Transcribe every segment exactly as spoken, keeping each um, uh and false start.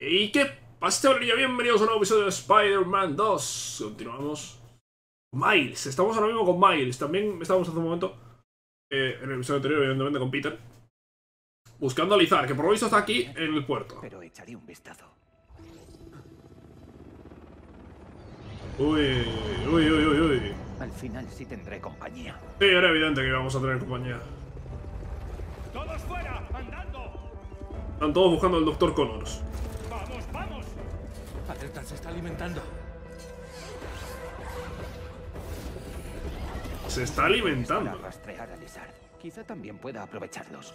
¿Y qué pasa, chavalería? Bienvenidos a un nuevo episodio de Spider-Man dos. Continuamos. Miles, estamos ahora mismo con Miles. También estábamos hace un momento, eh, en el episodio anterior, evidentemente, con Peter, buscando a Lizard, que por lo visto está aquí en el puerto. Pero echaré un vistazo. Uy, uy, uy, uy, uy. Al final sí tendré compañía. Sí, era evidente que íbamos a tener compañía. ¡Todos fuera! ¡Andando! Están todos buscando al doctor Connors. ¡Vamos, vamos! Alerta se está alimentando. Se está Para alimentando. rastrear a Lizard. Quizá también pueda aprovecharlos.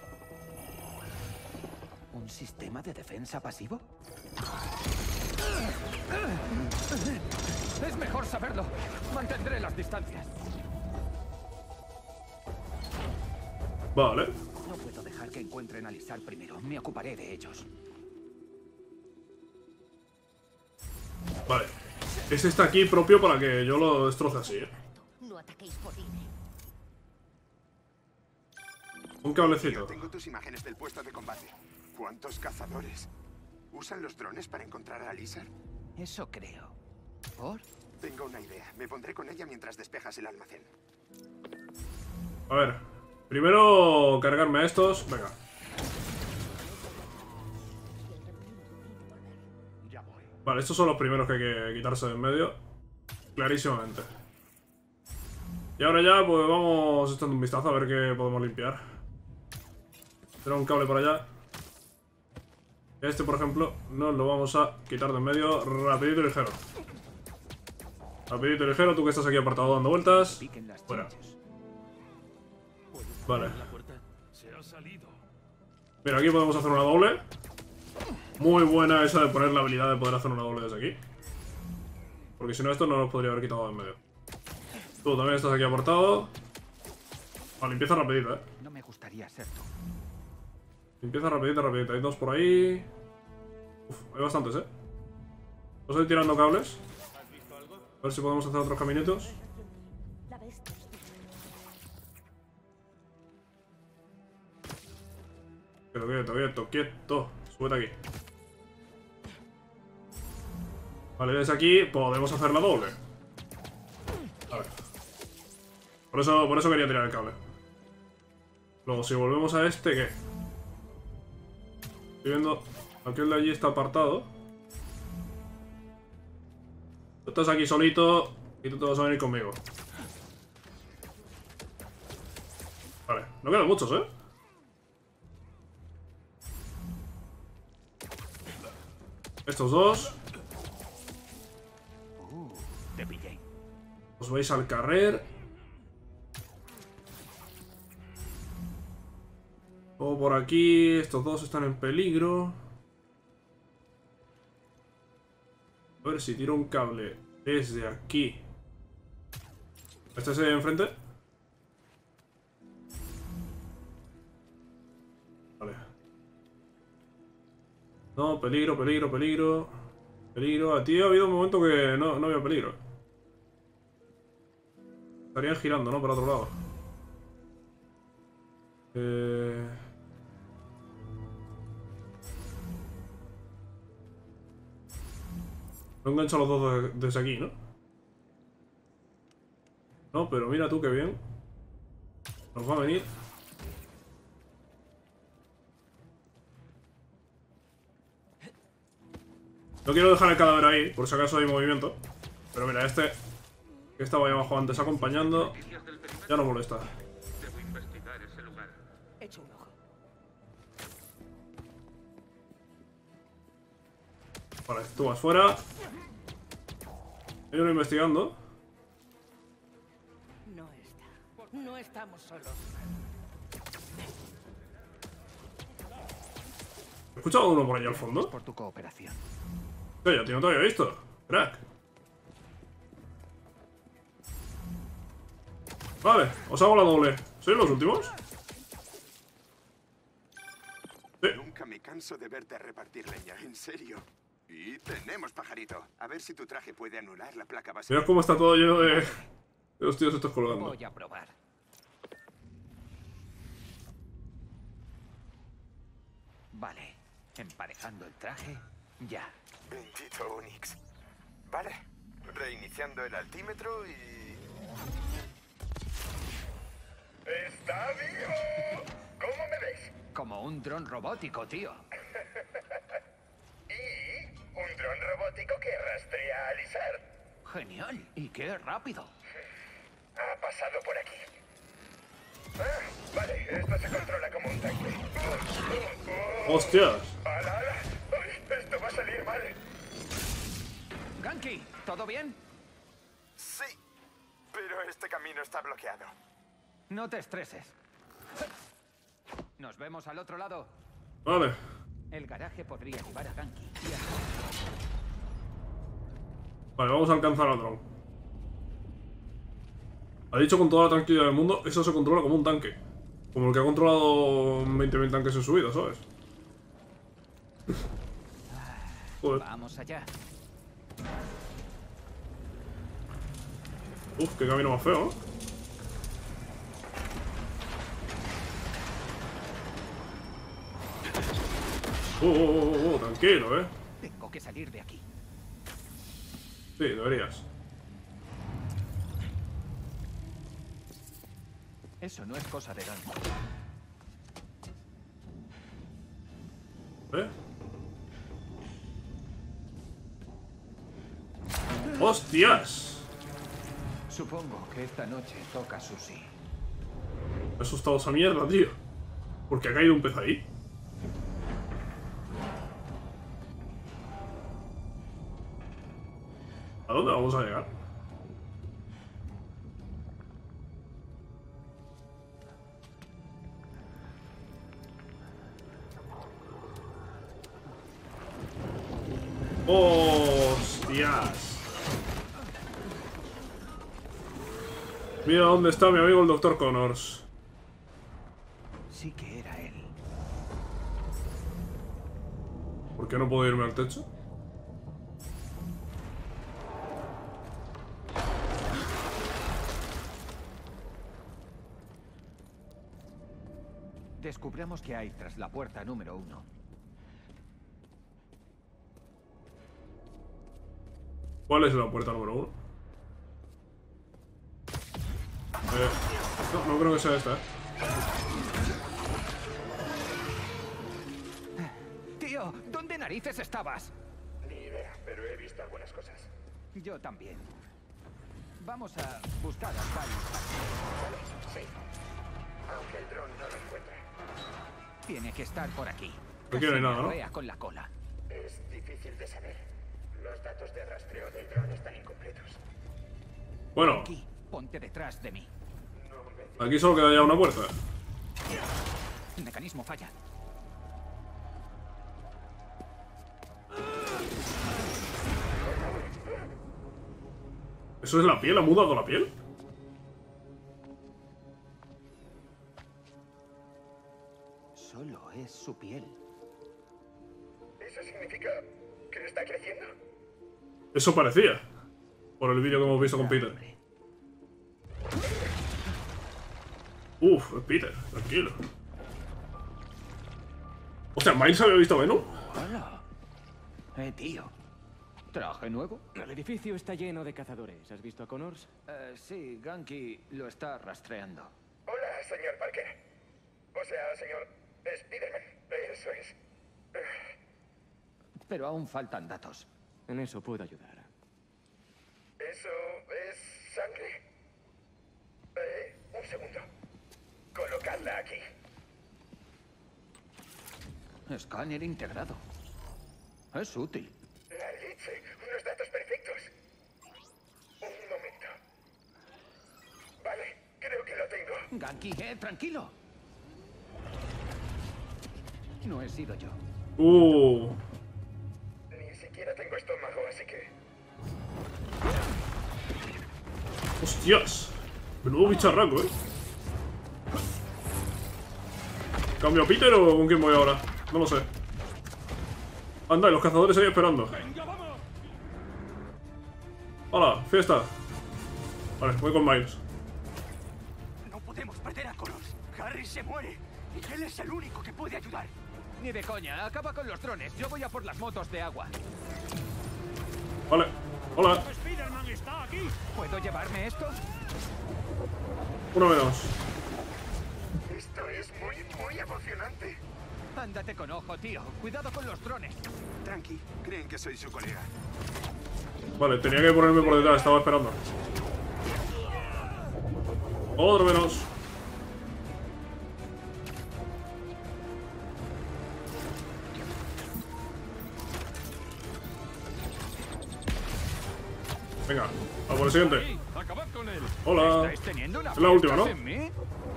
¿Un sistema de defensa pasivo? Es mejor saberlo. Mantendré las distancias. Vale. No puedo dejar que encuentren a Lizard primero. Me ocuparé de ellos. Vale. Este está aquí propio para que yo lo destroce así, ¿eh? No ataquéis por irme. Un cablecito. Yo tengo tus imágenes del puesto de combate. ¿Cuántos cazadores? ¿Usan los drones para encontrar a Lizard? Eso creo. ¿Por? Tengo una idea. Me pondré con ella mientras despejas el almacén. A ver. Primero cargarme a estos. Venga. Vale, estos son los primeros que hay que quitarse de en medio. Clarísimamente. Y ahora ya, pues vamos echando un vistazo a ver qué podemos limpiar. Tenemos un cable por allá. Este, por ejemplo, nos lo vamos a quitar de en medio rapidito y ligero. Rapidito y ligero, tú que estás aquí apartado dando vueltas. Piquen las Fuera. chinches. Vale. La puerta se ha salido. Mira, aquí podemos hacer una doble. Muy buena esa de poner la habilidad de poder hacer una doble desde aquí. Porque si no, esto no nos podría haber quitado de en medio. Tú también estás aquí apartado. Vale, limpieza rapidita, eh. No me gustaría ser tú. Limpieza rapidita, rapidita. Hay dos por ahí. Uf, hay bastantes, eh. Os estoy tirando cables. A ver si podemos hacer otros caminitos. La bestia. Quieto, quieto, quieto, quieto. Súbete aquí. Vale, desde aquí podemos hacer la doble. A ver. Por eso, por eso quería tirar el cable. Luego, si volvemos a este, ¿qué? Estoy viendo... Aquel de allí está apartado. Tú estás aquí solito y tú te vas a venir conmigo. Vale, no quedan muchos, ¿eh? Estos dos. Uh, te pillé. Os vais al carrer. O por aquí. Estos dos están en peligro. A ver si tiro un cable desde aquí. ¿Este es de enfrente? Vale. No, peligro, peligro, peligro. Peligro. A ti ha habido un momento que no, no había peligro. Estarían girando, ¿no? Por otro lado. Eh... No engancho a los dos de- desde aquí, ¿no? No, pero mira tú qué bien. Nos va a venir. No quiero dejar el cadáver ahí, por si acaso hay movimiento. Pero mira, este que estaba ahí abajo antes acompañando ya no molesta. Debo investigar ese lugar. Echa un ojo. Vale, tú vas fuera. Hay uno investigando. No está. No estamos solos. ¿He escuchado uno por allá al Gracias fondo? por tu cooperación. Oye, tío, no te había visto. Crack. Vale, os hago la doble. ¿Sois los últimos? Sí. Nunca me canso de verte repartir leña, en serio. Y tenemos pajarito. A ver si tu traje puede anular la placa base. Mirad cómo está todo lleno de, de los tíos estos colgando. Voy a probar. Vale. Emparejando el traje Ya. Bendito Onyx. Vale. Reiniciando el altímetro y... ¡Está vivo! ¿Cómo me ves? Como un dron robótico, tío. Y un dron robótico que rastrea a Lizard. Genial. ¿Y qué rápido? Ha pasado por aquí. Ah, vale, esto se controla como un tanque. ¡Hostias! ¡Hala, hala! Ay, esto va a salir mal. Ganki, ¿todo bien? Sí, pero este camino está bloqueado. No te estreses. Nos vemos al otro lado. Vale. El garaje podría llevar a Ganki. Vale, vamos a alcanzar al dron. Ha dicho con toda la tranquilidad del mundo, eso se controla como un tanque. Como el que ha controlado veinte mil tanques en su vida, ¿sabes? Joder. Vamos allá. Uf, qué camino más feo, ¿no? Oh, oh, oh, oh, tranquilo, ¿eh? Tengo que salir de aquí. Sí, deberías. Eso no es cosa de Ganki. ¿Eh? ¡Hostias! Supongo que esta noche toca sushi. Me ha asustado esa mierda, tío. Porque ha caído un pez ahí. ¿A dónde vamos a llegar? ¡Hostias! Mira dónde está mi amigo el doctor Connors. Sí que era él. ¿Por qué no puedo irme al techo? Descubramos qué hay tras la puerta número uno. ¿Cuál es la puerta número uno? Eh, no, no creo que sea esta, ¿eh? Tío, ¿dónde narices estabas? Ni idea, pero he visto algunas cosas. Yo también. Vamos a buscar a Sally. Sí. Aunque el dron no lo encuentre. Tiene que estar por aquí. Aquí no hay Casi nada, me ¿no? arrea con la cola. Es difícil de saber. Los datos de rastreo del dron están incompletos. Bueno, Aquí, ponte detrás de mí. aquí solo queda ya una puerta. El mecanismo falla. ¿Eso es la piel? ¿Ha mudado la piel? Solo es su piel. ¿Eso significa que está creciendo? Eso parecía. Por el vídeo que hemos visto con Peter. Uf, es Peter, tranquilo. Hostia, ¿Miles había visto a Venom? Hola. Eh, tío. ¿Traje nuevo? El edificio está lleno de cazadores. ¿Has visto a Connors? Eh, sí, Ganki lo está rastreando. Hola, señor Parker. O sea, señor Spiderman. Eso es. Pero aún faltan datos. En eso puedo ayudar. ¿Eso es sangre? Eh, un segundo. Colocadla aquí. Escáner integrado. Es útil. La leche. Unos datos perfectos. Un momento. Vale, creo que lo tengo. Ganki, eh, tranquilo. No he sido yo. Uh. Ni siquiera tengo estómago, así que... Hostias. Menudo bicharraco, eh. ¿Cambio a Peter o con quién voy ahora? No lo sé. Anda, y los cazadores ahí esperando. Hola, fiesta. Vale, voy con Miles. No podemos perder a Connors. Harry se muere. Y él es el único que puede ayudar. Ni de coña, acaba con los drones. Yo voy a por las motos de agua. Vale. Hola. Spider-Man está aquí. ¿Puedo llevarme esto? Uno menos. Esto es muy, muy emocionante. Ándate con ojo, tío. Cuidado con los drones. Tranqui, creen que soy su colega. Vale, tenía que ponerme por detrás, estaba esperando. Otro menos. Venga, a por el siguiente. Acabad con él. Hola. ¿Estáis teniendo una Es la última, fiesta ¿no? sin mí?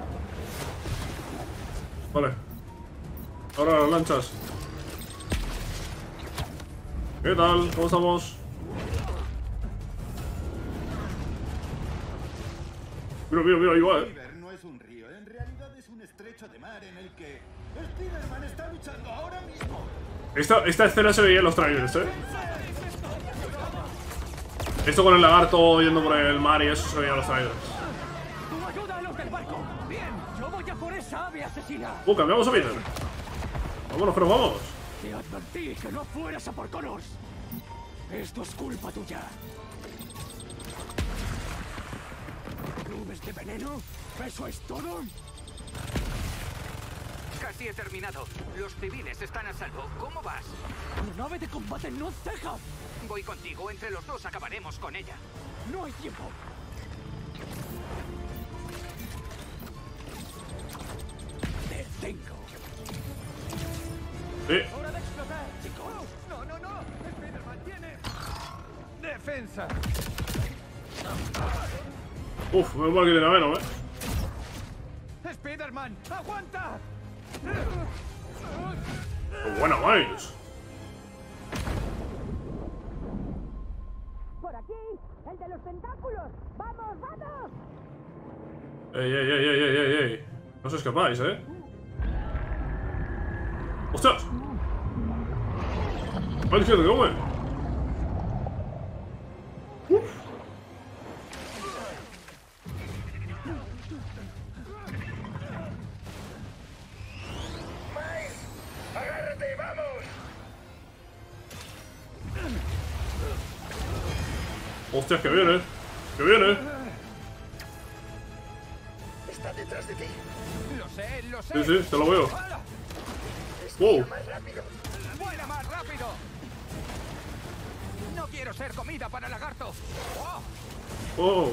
Vale. Ahora las lanchas. ¿Qué tal? ¿Cómo estamos? Mira, mira, mira, ahí va, eh. River no es un río, en realidad es un estrecho de mar en el que Spider-Man está luchando ahora mismo. Esta, esta escena se veía en los trailers, eh. Esto con el lagarto yendo por el mar y eso se veía en los trailers. ¡Tu ayuda a los del barco! ¡Bien! ¡Yo voy a por esa ave asesina! Uh, cambiamos a Peter. Vámonos, pero vamos. Te advertí que no fueras a por Connors. Esto es culpa tuya. ¿Nubes de veneno? ¿Eso es todo? Casi he terminado. Los civiles están a salvo. ¿Cómo vas? La nave de combate no ceja. Voy contigo. Entre los dos acabaremos con ella. No hay tiempo. Te tengo. Sí. ¡Hora de explotar, chicos! ¡No, no, no! ¡Spider-Man tiene defensa! Uf, menos mal que tiene a Venom, eh. ¡Spider-Man! ¡Aguanta! Qué buena, Miles. ¡Por aquí! ¡El de los tentáculos! ¡Vamos, vamos! Ey, ey, ey, ey, ey, ey, ey. No os escapáis, eh. ¡Ostras! ¡Vale, izquierda, qué bueno! ¡Uf! ¡Agárrate, vamos! ¡Hostias, que viene! ¡Que viene! Está detrás de ti. Lo sé, lo sé. Sí, sí, te lo veo. ¡Hala! ¡Wow! Más rápido. ¡Vuela más rápido! No quiero ser comida para lagarto. ¡Oh! ¡Oh!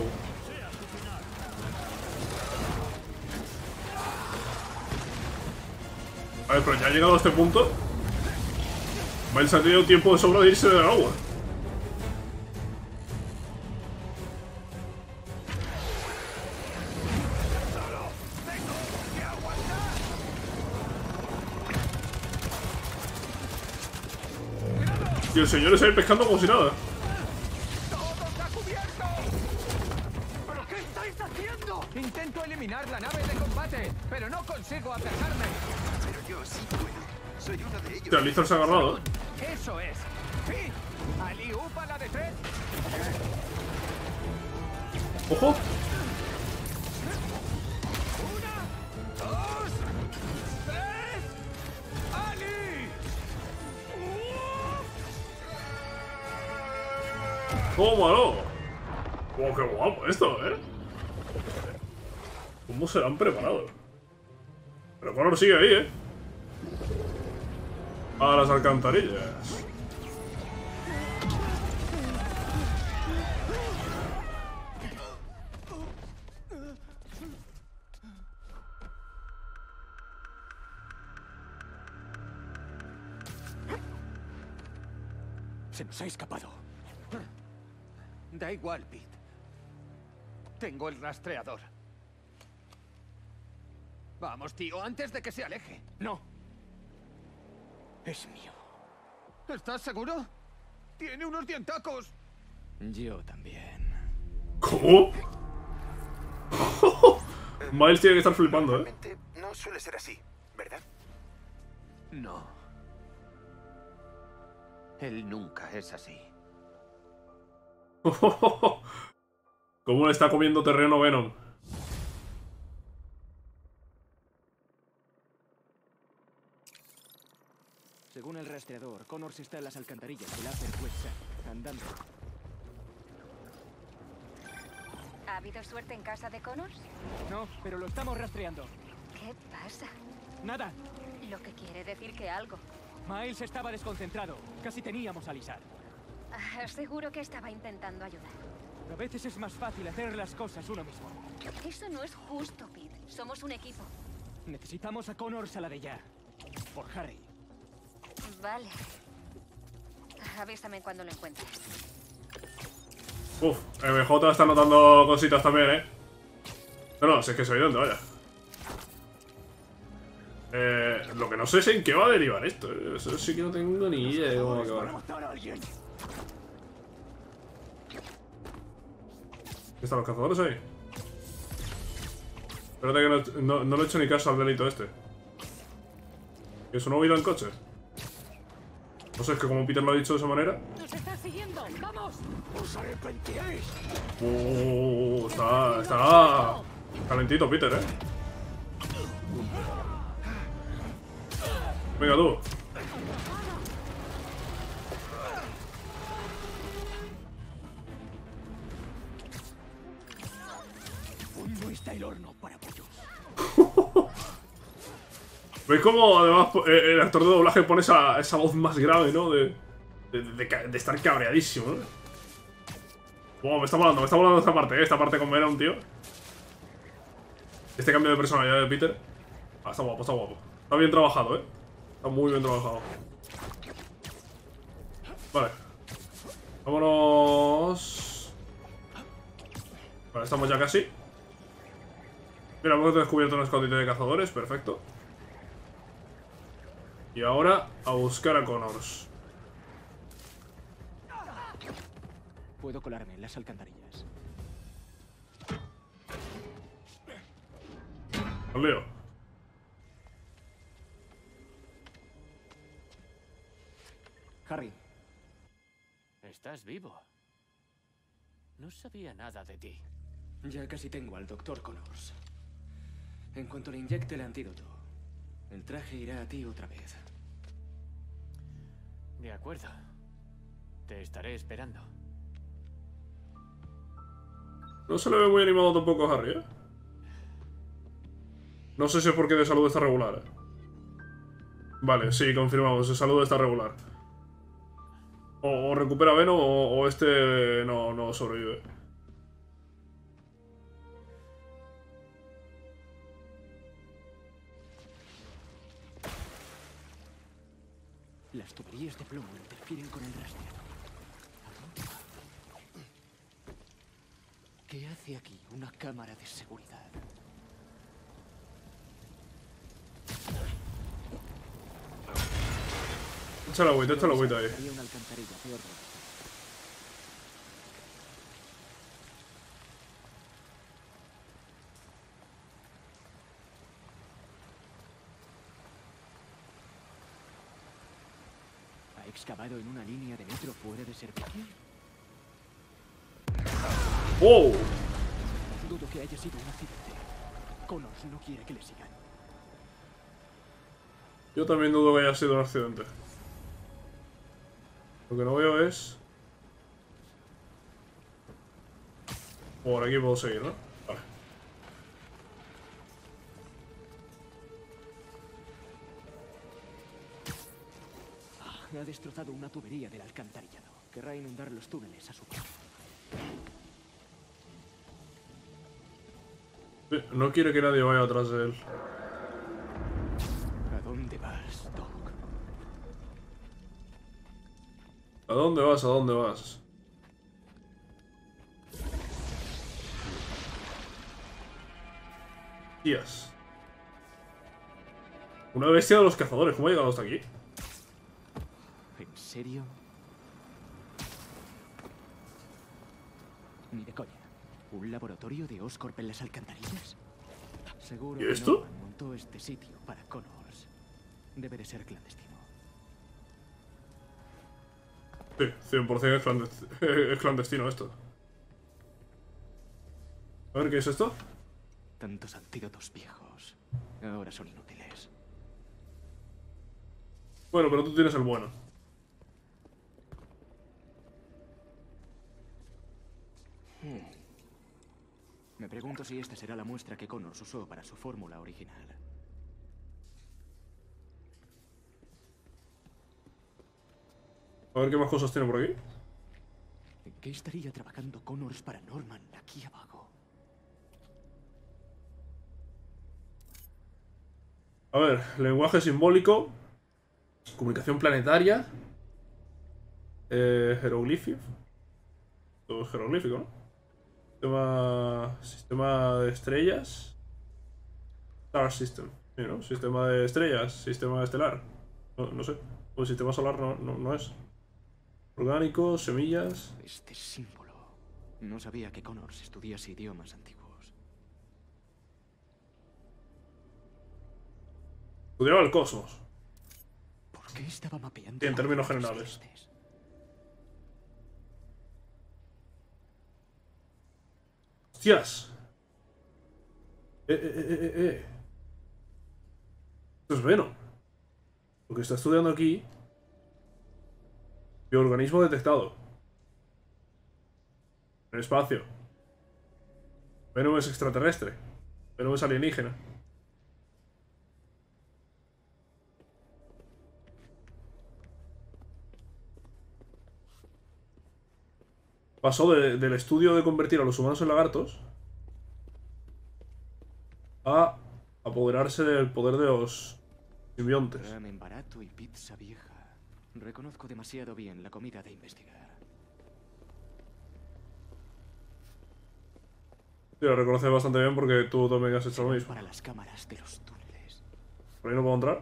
A ver, pero ya ha llegado a este punto. Miles ha tenido tiempo de sobra de irse del agua. Y el señor está ahí pescando como si nada. ¡Todo está cubierto! ¿Pero qué estáis haciendo? Intento eliminar la nave de combate, pero no consigo atacarme. Pero yo sí puedo. Soy uno de ellos. Hostia, Lizard se ha agarrado. Eso es. ¡Sí! ¡Ali upa la de tres! ¡Ojo! ¡Una! ¡Dos! ¡Tres! ¡Ali! ¡Tómalo! ¡Wow, qué guapo esto, eh! ¿Cómo se lo han preparado? Pero Connor sigue ahí, eh. A las alcantarillas. Se nos ha escapado. Da igual, Pete. Tengo el rastreador. Vamos, tío, antes de que se aleje. No. Es mío. ¿Estás seguro? Tiene unos dientacos. Yo también. ¿Cómo? Miles tiene que estar flipando, eh. Normalmente no suele ser así, ¿verdad? No. Él nunca es así. ¿Cómo le está comiendo terreno Venom? Según el rastreador, Connors está en las alcantarillas del Upper West Side, andando. ¿Ha habido suerte en casa de Connors? No, pero lo estamos rastreando. ¿Qué pasa? Nada. Lo que quiere decir que algo. Miles estaba desconcentrado. Casi teníamos a Lizard. Ah, seguro que estaba intentando ayudar. A veces es más fácil hacer las cosas uno mismo. Eso no es justo, Pete. Somos un equipo. Necesitamos a Connors a la de ya. Por Harry. Vale. Avísame cuando lo encuentres. Uf, M J está notando cositas también, ¿eh? No, no, si es que es evidente, vaya. Eh, lo que no sé es en qué va a derivar esto. Eso sí que no tengo ni idea de cómo va a acabar. ¿Están los cazadores ahí? Espérate que no, no, no le he hecho ni caso al delito este. ¿Que es una huida en coche? No sé, es que como Peter lo ha dicho de esa manera. ¡Nos están siguiendo! ¡Vamos! ¡Os arrepentiréis! Uh, está, está calentito Peter, eh. Venga tú. ¿Dónde está el horno para pollos? ¿Veis cómo además eh, el actor de doblaje pone esa, esa voz más grave, ¿no? De, de, de, de estar cabreadísimo, ¿no? Wow, me está molando, me está molando esta parte, ¿eh? Esta parte con Venom, tío. Este cambio de personalidad de Peter. Ah, está guapo, está guapo. Está bien trabajado, ¿eh? Está muy bien trabajado. Vale. Vámonos. Vale, estamos ya casi. Mira, hemos descubierto un escondite de cazadores, perfecto. Y ahora a buscar a Connors. Puedo colarme en las alcantarillas. Al lío. Harry. ¿Estás vivo? No sabía nada de ti. Ya casi tengo al doctor Connors. En cuanto le inyecte el antídoto, el traje irá a ti otra vez. De acuerdo. Te estaré esperando. No se le ve muy animado tampoco a Harry, ¿eh? No sé si es porque de salud está regular, ¿eh? Vale, sí, confirmamos, de salud está regular. O, o recupera Venom o, o este no, no sobrevive. Las tuberías de plomo interfieren con el rastreador. ¿Qué hace aquí una cámara de seguridad? Echa la agüita, echa la agüita ahí. Había una alcantarilla peor de esta. ¿Ha excavado en una línea de metro fuera de servicio? ¡Oh! Dudo que haya sido un accidente. Connors no quiere que le sigan. Yo también dudo que haya sido un accidente. Lo que no veo es... Por aquí puedo seguir, ¿no? Vale. Ah, ha destrozado una tubería del alcantarillado. Querrá inundar los túneles a su vez. No quiere que nadie vaya atrás de él. ¿A dónde vas, Doc? ¿A dónde vas? ¿A dónde vas? Tías. Una bestia de los cazadores. ¿Cómo ha llegado hasta aquí? ¿En serio? Ni de coña. ¿Un laboratorio de Oscorp en las alcantarillas? Seguro ¿Y que esto? Norman montó este sitio para Connors. Debe de ser clandestino. Sí, cien por cien es, clandestino, es clandestino esto. A ver, ¿qué es esto? Tantos antídotos viejos. Ahora son inútiles. Bueno, pero tú tienes el bueno. Hmm. Me pregunto si esta será la muestra que Connors usó para su fórmula original. A ver qué más cosas tiene por aquí. ¿En qué estaría trabajando Connors para Norman aquí abajo? A ver, lenguaje simbólico, comunicación planetaria, eh, jeroglífico. Todo es jeroglífico, ¿no? Sistema, sistema de estrellas. Star System, sí, ¿no? Sistema de estrellas, sistema estelar. No, no sé. O el sistema solar no, no, no es. Orgánico, semillas. Este símbolo. No sabía que Connors estudiase idiomas antiguos. Estudiaba el cosmos. ¿Por qué estaba mapeando? Sí, en términos generales. ¡Hostias! Eh, eh, eh, eh, eh. Esto es Venom. Lo que está estudiando aquí. Bioorganismo detectado. En el espacio. Venom es extraterrestre. Venom es alienígena. Pasó de, del estudio de convertir a los humanos en lagartos a apoderarse del poder de los simbiontes. Ramen barato y pizza vieja. Reconozco demasiado bien la comida de investigar. Sí, lo reconoces bastante bien porque tú también has hecho lo mismo. Para las cámaras de los túneles. ¿Por ahí no puedo entrar?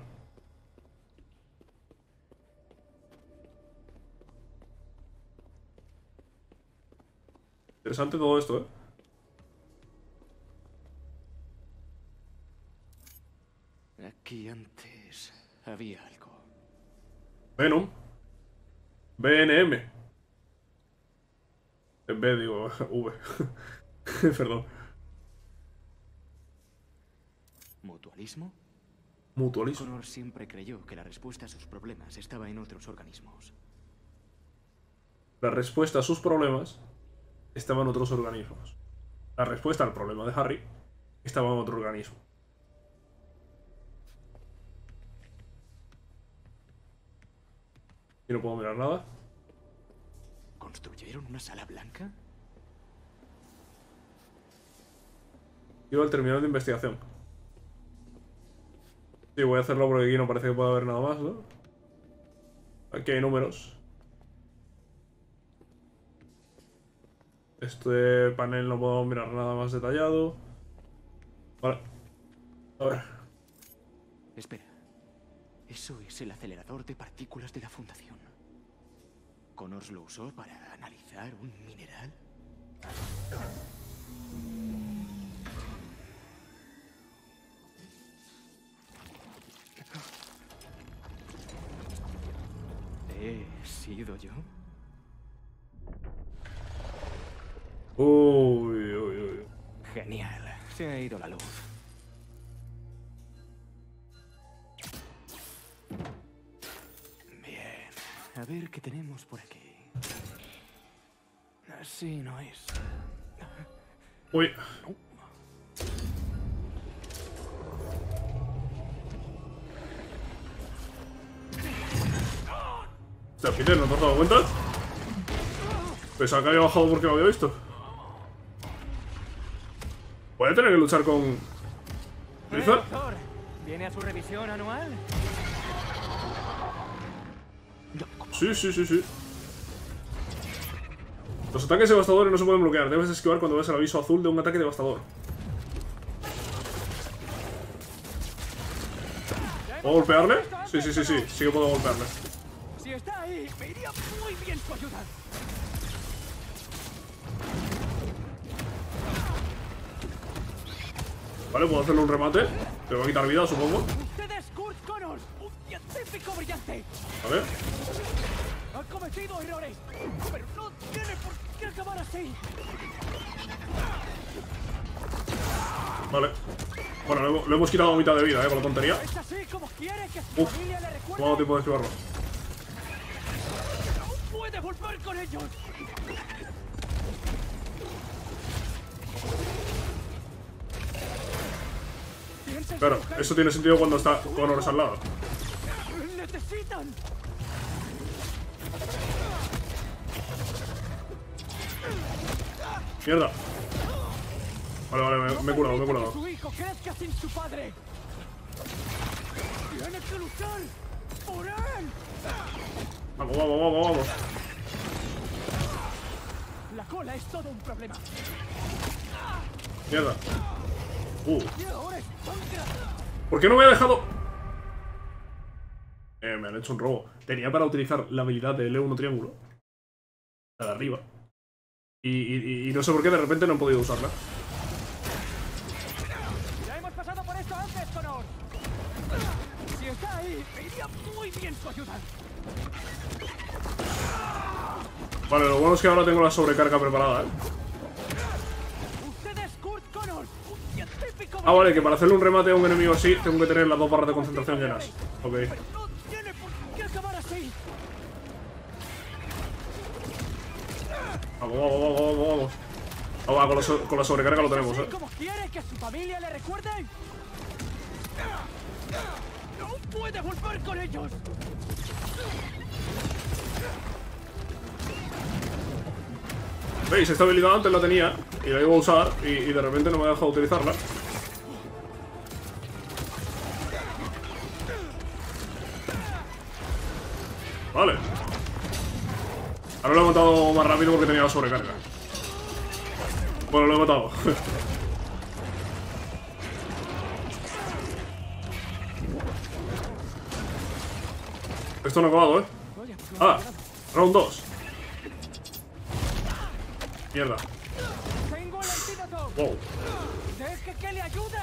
Interesante todo esto, ¿eh? Aquí antes había algo. Venom. B N M. En B, digo, V. Perdón. ¿Mutualismo? Mutualismo. Connors siempre creyó que la respuesta a sus problemas estaba en otros organismos. La respuesta a sus problemas estaba en otros organismos. La respuesta al problema de Harry estaba en otro organismo. Y no puedo mirar nada. ¿Construyeron una sala blanca? Iba al terminal de investigación. Sí, voy a hacerlo porque aquí no parece que pueda haber nada más, ¿no? Aquí hay números. Este panel no puedo mirar nada más detallado. Vale. A ver. Espera. Eso es el acelerador de partículas de la Fundación. ¿Connors lo usó para analizar un mineral? ¿He sido yo? Uy, uy, uy. Genial. Se ha ido la luz. Bien. A ver qué tenemos por aquí. Así no es. Uy. ¿Te Peter, no te has dado cuenta? Pensaba que había bajado porque lo había visto. Voy a tener que luchar con... ¿Blizzard? ¿Viene a su revisión anual? Sí, sí, sí, sí. Los ataques devastadores no se pueden bloquear. Debes esquivar cuando ves el aviso azul de un ataque devastador. ¿Puedo golpearle? Sí, sí, sí, sí. Sí que puedo golpearle. Si está ahí, me iría muy bien su ayuda. Vale, puedo hacerle un remate. Te va a quitar vida, supongo. Usted es Kurt Connors, un científico brillante. A ver. Ha cometido errores, pero no tiene por qué acabar así. Vale. Bueno, le hemos, le hemos quitado mitad de vida, eh, con la tontería. Es así como quiere que su Uf, familia le recuerde. no ha dado tiempo de esquivarlo. ¡No puede volver con ellos! Claro, eso tiene sentido cuando está Connors al lado. ¡Necesitan! Mierda. Vale, vale, me, me he curado, me he curado. Su hijo crezca sin su padre. Tiene que luchar por él. Vamos, vamos, vamos, vamos. La cola es todo un problema. Mierda. Uh. Y ahora es sangra. ¿Por qué no me ha dejado? Eh, me han hecho un robo. Tenía para utilizar la habilidad de L uno triángulo. La de arriba. Y, y, y no sé por qué de repente no he podido usarla. Ya hemos pasado por esto antes, Connor. Si está ahí, me iría muy bien su ayuda. Vale, lo bueno es que ahora tengo la sobrecarga preparada, ¿eh? Usted es Kurt Connor, un científico. Ah, vale, que para hacerle un remate a un enemigo así tengo que tener las dos barras de concentración llenas. Ok. No tiene por qué acabar así. Vamos, vamos, vamos, vamos, vamos. Ah, va, con, la so con la sobrecarga lo tenemos, eh. ¿Cómo quiere que su familia le recuerde? ¡No puede volver con ellos! ¿Veis? Esta habilidad antes la tenía y la iba a usar y, y de repente no me ha dejado utilizarla. Vale. Ahora lo he matado más rápido porque tenía la sobrecarga. Bueno, lo he matado. Esto no ha acabado, ¿eh? Ah, round dos. Mierda. Tengo el antídoto. Wow. Deje que le ayude.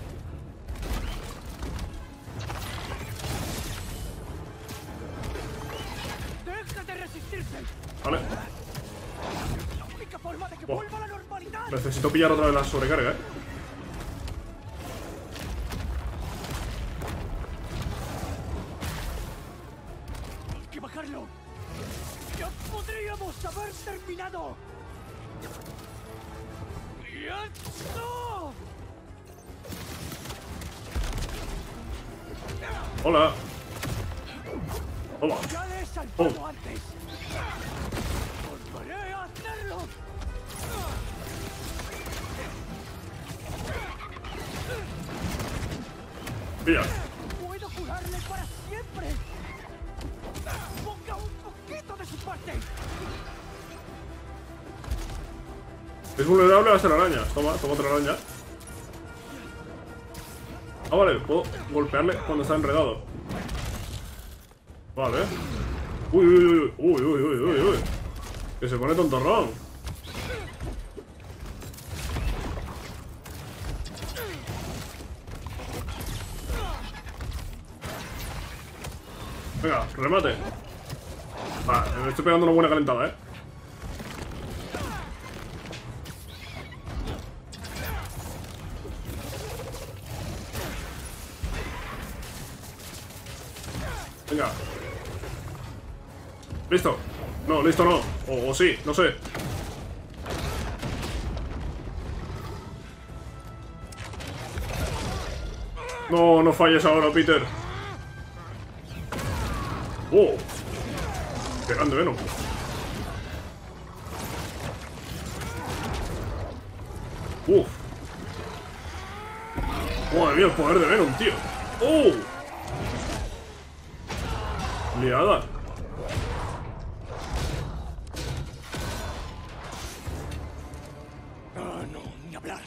Deje de resistirse. Vale. La única forma de que Wow. vuelva a la normalidad. Necesito pillar otra vez la sobrecarga, ¿eh? Hay que bajarlo. Ya podríamos haber terminado. ¡Eso! Hola. Toma. Ya le he salvado Oh. antes. Volveré a hacerlo. Pilla. Puedo curarle para siempre. Ponga un poquito de su parte. Es vulnerable a las telarañas. Toma, toma telaraña. Ah, vale, puedo golpearle cuando está enredado. Vale. Uy, uy, uy, uy, uy, uy, uy, uy. Que se pone tontorrón. Venga, remate. Vale, me estoy pegando una buena calentada, eh. Venga. ¿Listo? No, listo no. O, o sí, no sé. No, no falles ahora, Peter. ¡Oh! ¡Qué grande Venom! ¡Uf! ¡Madre mía, el poder de Venom, tío! ¡Oh! Liada. Ah, no, ni hablar.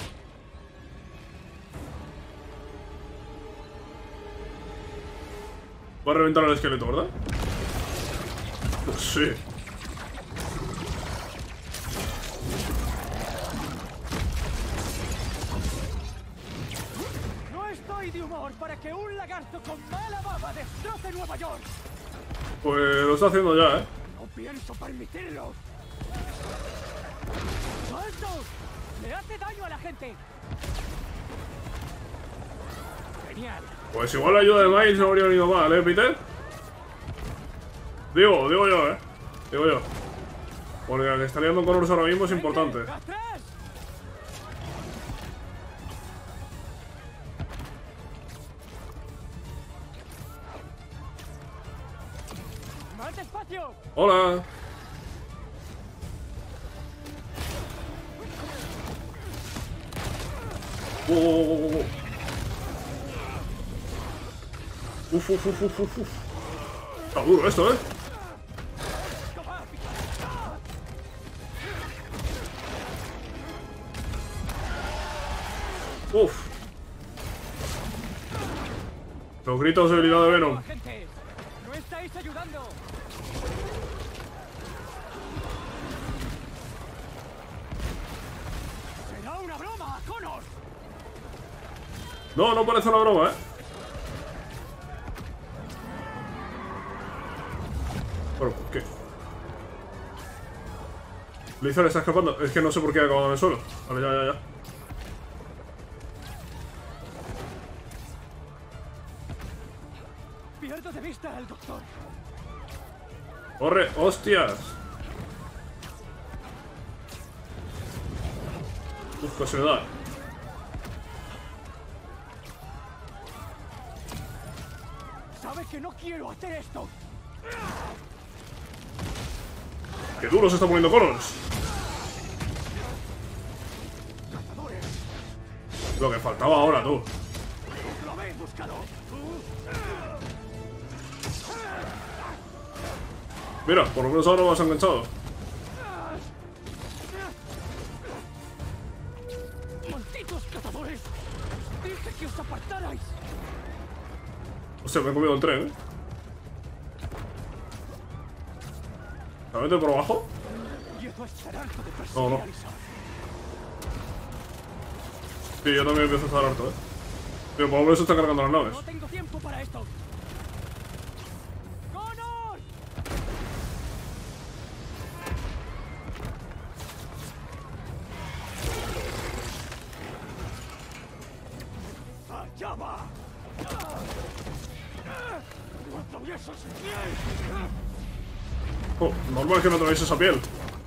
¿Va a reventar el esqueleto, verdad? Pues sí. No estoy de humor para que un lagarto con mala baba destroce Nueva York. Pues lo está haciendo ya, ¿eh? No pienso permitirlo. ¡Alto! ¡Le hace daño a la gente! Genial. Pues igual la ayuda de Miles no habría venido mal, ¿eh, Peter? Digo, digo yo, ¿eh? Digo yo. Porque la que está liando con Connors ahora mismo es importante. ¡Más despacio! ¡Hola! Oh, oh, oh, oh. Uf, uf, uf, uf, uf. Está duro esto, ¿eh? Uf. Los gritos de habilidad de Venom. Agentes, no estáis ayudando. Será una broma, Connors. No, no parece una broma, ¿eh? Bueno, ¿por qué? Blizzard está escapando. Es que no sé por qué ha acabado en el suelo. Vale, ya, ya, ya. Pierdo de vista al doctor. ¡Corre! ¡Hostias! Uf, pues se me da. Sabes que no quiero hacer esto. ¡Qué duro se está poniendo Connors! Lo que faltaba ahora, tú. Lo habéis buscado. Mira, por lo menos ahora lo has enganchado. ¡Malditos cazadores! ¡Dije que os apartarais! Hostia, me he comido el tren, ¿eh? ¿La mete por abajo? No, no. Sí, yo también empiezo a estar harto, ¿eh? Pero por lo menos se están cargando las naves. No tengo tiempo para esto. ¡Connors! ¡Allá va! ¡No atraviesas piel! Oh, normal que no traéis esa piel.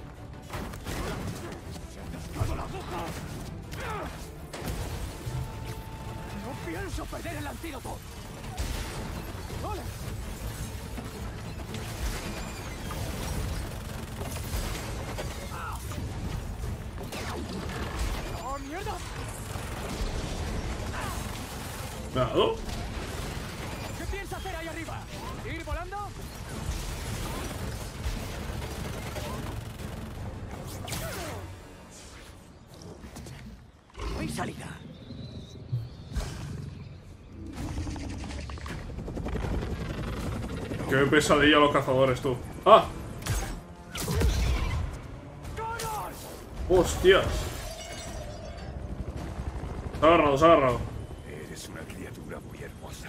No pienso perder el antídoto. ¡Vale! ¡Oh, mierda! ¿Me ha dado? ¿Qué piensa hacer ahí arriba? ¿Ir volando? No hay salida. Qué pesadilla los cazadores, tú. ¡Ah! ¡Hostias! Se ha agarrado, se ha agarrado. Eres una criatura muy hermosa.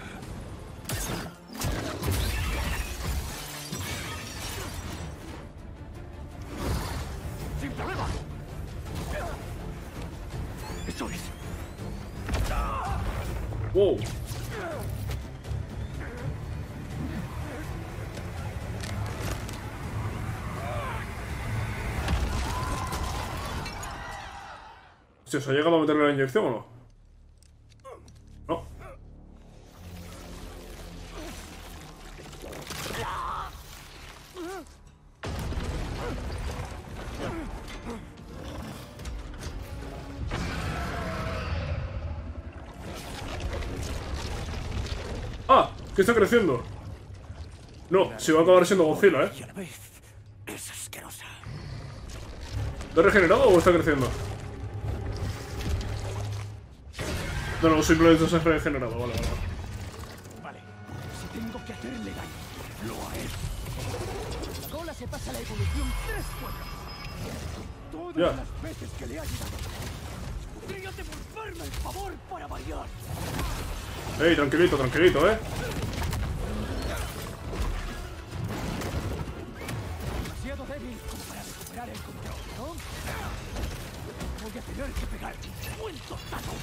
¡Sin problema! ¡Eso es! ¡Wow! ¿Se os ha llegado a meterle la inyección o no? No. ¡Ah! ¿Qué está creciendo? No, si va a acabar siendo Godzilla, ¿eh? Es asquerosa. ¿Está regenerado o está creciendo? No, no, simplemente se ha regenerado, vale, vale. Vale, si tengo que hacerle daño, lo haré. La cola se pasa la evolución tres cuadras. Todas Ya. las veces que le he ayudado. Podría devolverme el favor para variar. Ey, tranquilito, tranquilito, eh. Demasiado débil como para recuperar el control, ¿no? Voy a tener que pegar un buen tortazo.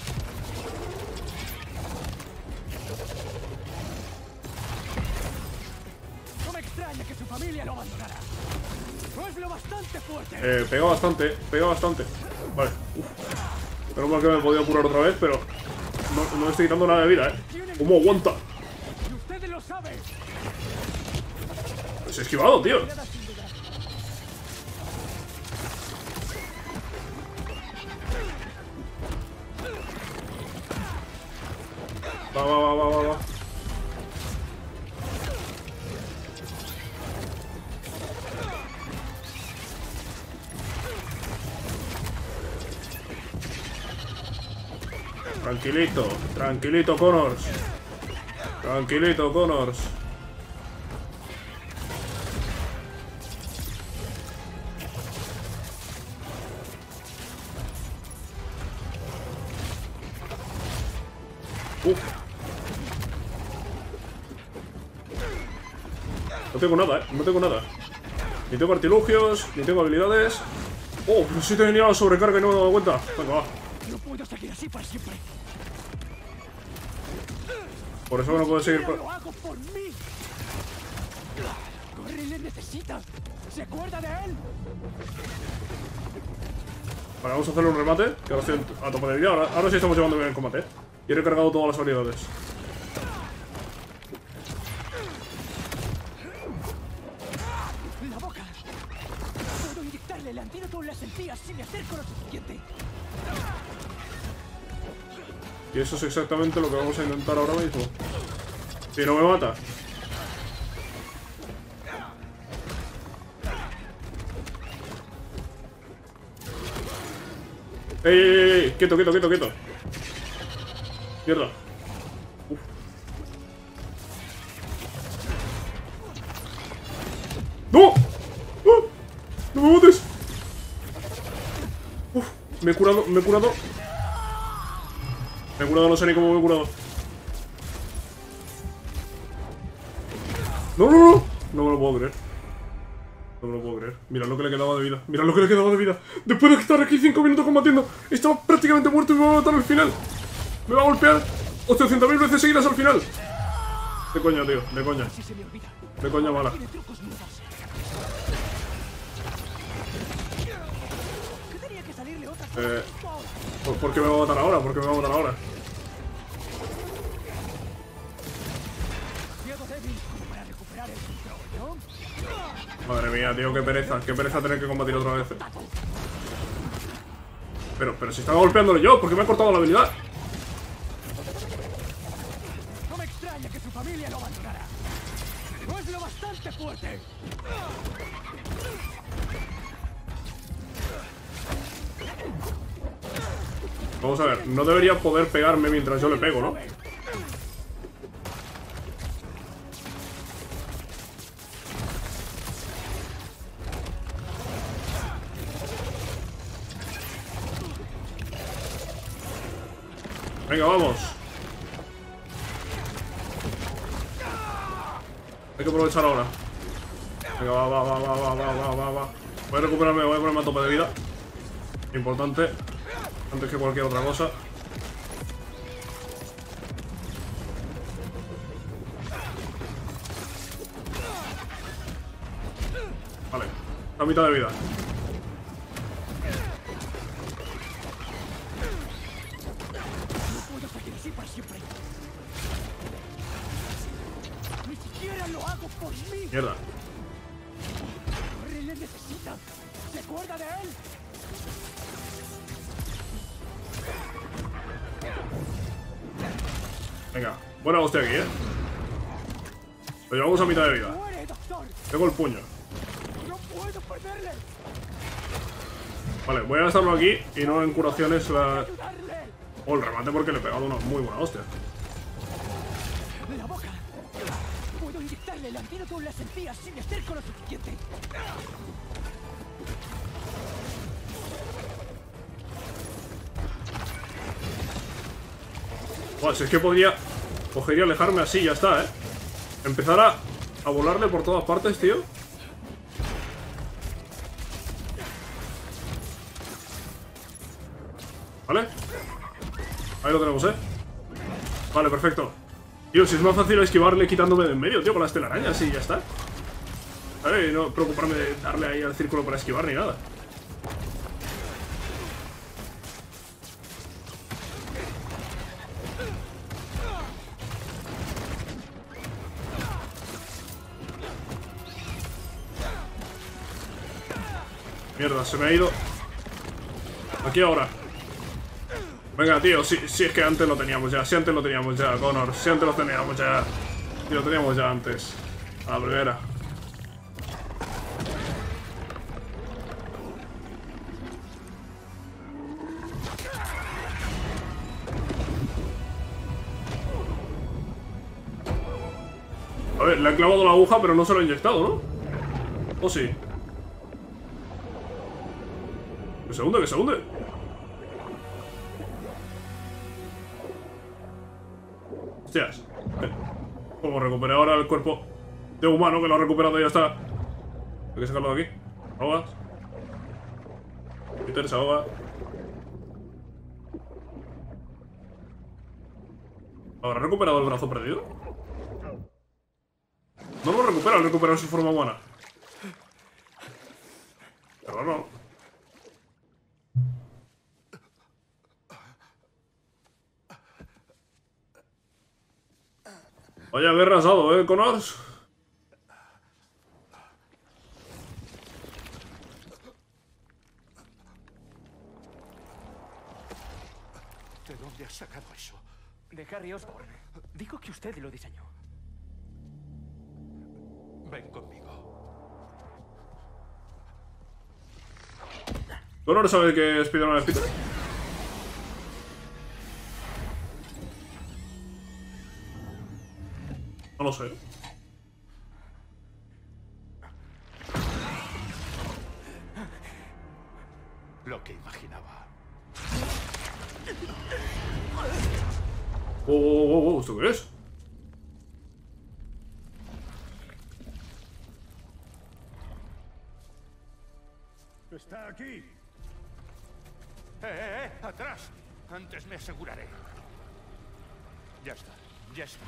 No me extraña que su familia lo abandonara. No es lo bastante fuerte. Eh, pega bastante, pega bastante. Vale, uf. Menos mal que me he podido curar otra vez, pero no, no estoy quitando nada de vida, eh. ¿Cómo aguanta? Y ustedes lo saben. Pues he esquivado, tío. Va, va, va, va, va, va. Tranquilito, tranquilito, Connors. Tranquilito, Connors. Uf. No tengo nada, eh. No tengo nada. Ni tengo artilugios, ni tengo habilidades. Oh, pero sí tenía la sobrecarga y no me he dado cuenta. Venga, va. No puedo seguir así para siempre. Por eso no puedo seguir. Por... Lo hago por mí. Corre, le necesita. ¿Se acuerda de él? Vale, vamos a hacerle un remate. Que ahora estoy a tope de vida. Ahora, ahora sí estamos llevando bien el combate. Y he recargado todas las habilidades. La boca. Puedo inyectarle el antídoto en las encías si me acerco lo suficiente. Y eso es exactamente lo que vamos a intentar ahora mismo. Si no me mata. ¡Ey, ey, ey! ¡Quieto, quieto, quieto, quieto! ¡Mierda! Uf. ¡No! ¡Oh! ¡No me mates! Uf, me he curado, me he curado. Me he curado, no sé ni cómo me he curado. ¡No, no, no! No me lo puedo creer. No me lo puedo creer. Mirad lo que le quedaba de vida. Mirad lo que le quedaba de vida. Después de estar aquí cinco minutos combatiendo, estaba prácticamente muerto y me va a matar al final. Me va a golpear ochocientas mil veces seguidas al final. De coña, tío. De coña. De coña mala. Eh... ¿Por, ¿Por qué me va a matar ahora? ¿Por qué me va a matar ahora? Madre mía, tío, qué pereza. Qué pereza tener que combatir otra vez. Pero, pero si estaba golpeándolo yo, ¿por qué me ha cortado la habilidad? No me extraña que su familia lo abandonara. No es lo bastante fuerte. Vamos a ver, no debería poder pegarme mientras yo le pego, ¿no? Venga, vamos. Hay que aprovechar ahora. Venga, va, va, va, va, va, va, va, va, va. Voy a recuperarme, voy a ponerme a tope de vida. Importante. Antes que cualquier otra cosa. Vale. A mitad de vida. Mierda. Le necesita. ¿Se acuerda de él? Venga, buena hostia aquí, eh. Lo llevamos a mitad de vida. Tengo el puño. No puedo perderle. Vale, voy a gastarlo aquí y no en curaciones la... Oh, el remate porque le he pegado una muy buena hostia. La boca. Puedo inyectarle el antídoto en las encías sin acerco lo suficiente. Bueno, si es que podría coger y alejarme así, ya está, ¿eh? Empezar a, a volarle por todas partes, tío. Ahí lo tenemos, ¿eh? Vale, perfecto. Tío, si es más fácil esquivarle quitándome de en medio, tío, con las telarañas y ya está. Vale, y no preocuparme de darle ahí al círculo para esquivar ni nada. Mierda, se me ha ido. Aquí ahora. Venga, tío, si, si es que antes lo teníamos ya. Si antes lo teníamos ya, Connor. Si antes lo teníamos ya. Si lo teníamos ya antes. A la primera. A ver, le ha clavado la aguja, pero no se lo ha inyectado, ¿no? ¿O sí? Que se hunde, que se hunde. Hostias. Como recuperé ahora el cuerpo de humano, que lo ha recuperado y ya está. Hay que sacarlo de aquí. ¿Ahogas? Peter se ahoga. ¿Habrá recuperado el brazo perdido? No lo recupera, lo recupera en su forma humana. Pero no. Vaya guerra asado, ¿eh, Connors? ¿De dónde has sacado eso? De Harry Osborn. Dijo que usted lo diseñó. Ven conmigo. ¿Connor sabe que Spider-Man es Peter? No lo sé. Lo que imaginaba. Oh, oh, oh, oh, ¿esto qué es? Está aquí. ¡Eh, eh, eh! ¡Atrás! Antes me aseguraré. Ya está, ya está.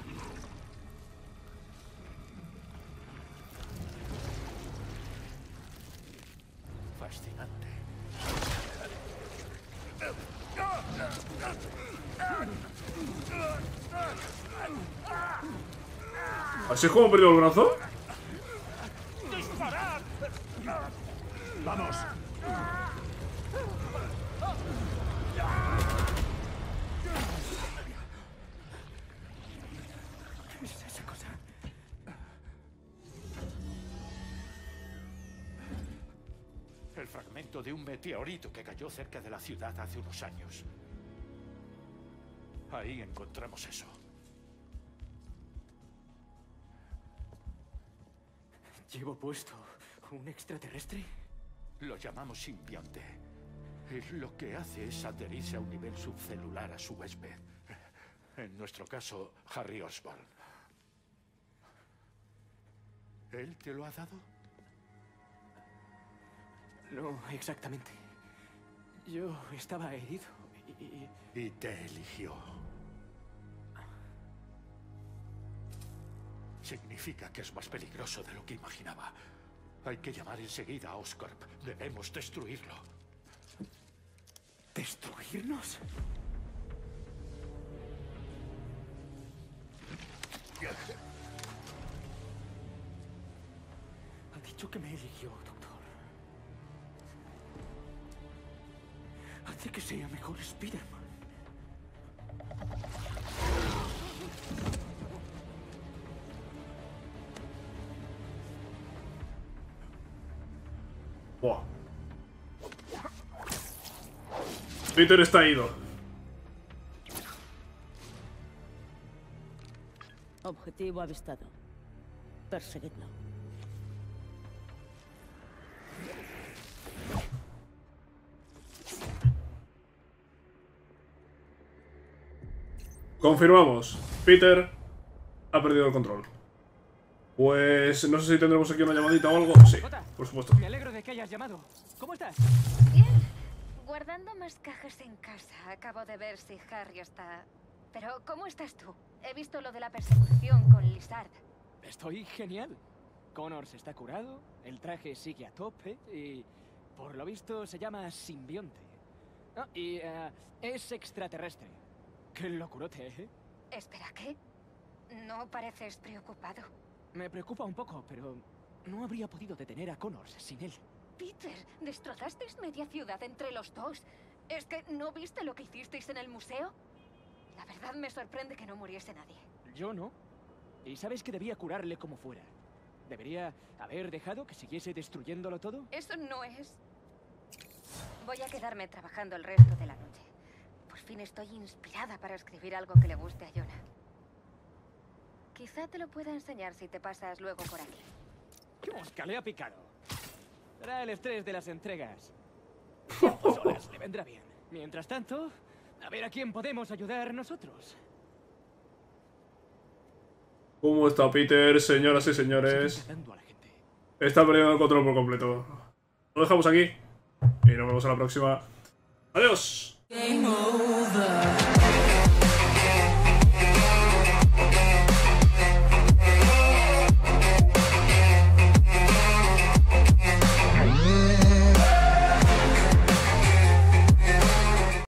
Fascinante. ¿Así es como he perdido el brazo? ¡Disparad! ¡Vamos! ¿Qué es esa cosa? El fragmento de un meteorito que cayó cerca de la ciudad hace unos años. Ahí encontramos eso. ¿Llevo puesto un extraterrestre? Lo llamamos simbionte. Y lo que hace es adherirse a un nivel subcelular a su huésped. En nuestro caso, Harry Osborn. ¿Él te lo ha dado? No, exactamente. Yo estaba herido y... Y te eligió. Significa que es más peligroso de lo que imaginaba. Hay que llamar enseguida a Oscorp. Debemos destruirlo. ¿Destruirnos? Ha dicho que me eligió, doctor. Hace que sea mejor Spider-Man. Buah. Peter está ido. Objetivo avistado. Perseguidlo. Confirmamos. Peter ha perdido el control. Pues no sé si tendremos aquí una llamadita o algo. Sí, por supuesto. Me alegro de que hayas llamado. ¿Cómo estás? Bien. Guardando más cajas en casa, acabo de ver si Harry está... Pero, ¿cómo estás tú? He visto lo de la persecución con Lizard. Estoy genial. Connors está curado, el traje sigue a tope y... por lo visto se llama simbionte. Ah, y uh, es extraterrestre. ¡Qué locurote, eh! Espera, ¿qué? No pareces preocupado. Me preocupa un poco, pero no habría podido detener a Connors sin él. Peter, destrozasteis media ciudad entre los dos. ¿Es que no viste lo que hicisteis en el museo? La verdad me sorprende que no muriese nadie. Yo no. Y sabes que debía curarle como fuera. ¿Debería haber dejado que siguiese destruyéndolo todo? Eso no es... Voy a quedarme trabajando el resto de la noche. Por fin estoy inspirada para escribir algo que le guste a Jonah. Quizá te lo pueda enseñar si te pasas luego por aquí. ¡Qué mosca le ha picado! Será el estrés de las entregas. Tiempo solas le vendrá bien. Mientras tanto, a ver a quién podemos ayudar nosotros. ¿Cómo está Peter, señoras y señores? Está perdiendo el control por completo. Lo dejamos aquí y nos vemos en la próxima. ¡Adiós! Game over.